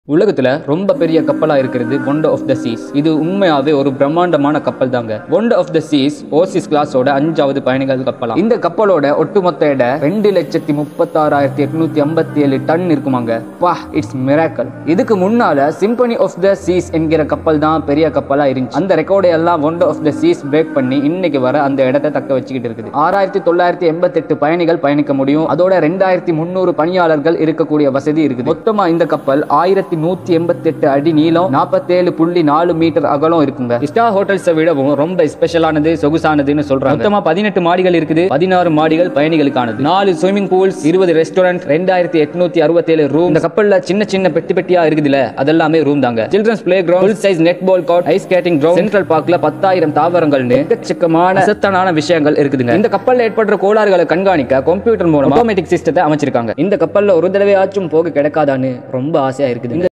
உலகத்துல ரொம்ப பெரிய கப்பலா இருக்கிறது ஒண்டர் ஆஃப் த சீஸ். இது உண்மையாவே ஒரு பிரம்மாண்டமான கப்பல் தாங்க. Wonder of the Seas Oasis கிளாஸோட 5வது பயணிகள் கப்பலாம். இந்த கப்பலோட ஒட்டுமொத்த எடை 2,36,857 டன் இருக்குமாங்க. வா, இட்ஸ் மிராக்கல். இதுக்கு முன்னால சிம்பனி ஆஃப் த சீஸ் என்கிற கப்பல் தான் பெரிய கப்பலா இருந்துச்சு. அந்த ரெக்கார்டை எல்லாம் Wonder of the Seas break பண்ணி இன்னைக்கு வர அந்த இடத்தை தக்க வச்சுக்கிட்டு இருக்குது. 6,988 பயணிகள் பயணிக்க முடியும். அதோட 2,300 பணியாளர்கள் இருக்கக்கூடிய வசதி இருக்குது. மொத்தமா இந்த கப்பல் 1,188 அடி நீளம், 47.4 மீட்டர் அகலம் இருக்குங்க. ஸ்டார் ஹோட்டல்ஸை விடவும் ரொம்ப ஸ்பெஷலானது, சொகுசானதுன்னு சொல்றாங்க. மொத்தமா 18 மாடிகள் இருக்குது. 16 மாடிகள் பயணிகளுக்கானது, 4 ஸ்விமிங் பூல்ஸ், 20 ரெஸ்டாரண்ட், 2,867 ரூம். இந்த கப்பல்ல சின்ன சின்ன பெட்டி பெட்டியா இருக்குதுல, அதெல்லாமே ரூம் தாங்க. Children's playground, full size netball court, ice skating ground, central பார்க்ல 10,000 தாவரங்கள்னு எக்கச்சக்கமான அசத்தனான விஷயங்கள் இருக்குதுங்க. இந்த கப்பல்ல ஏற்படுற கோளாறுகளை கண்காணிக்க கம்ப்யூட்டர் மூலம் ஆட்டோமேட்டிக் சிஸ்டத்தை அமைச்சிருக்காங்க. இந்த கப்பல்ல ஒரு தடவையாச்சும் போக கிடைக்காதான்னு ரொம்ப ஆசையா இருக்குது.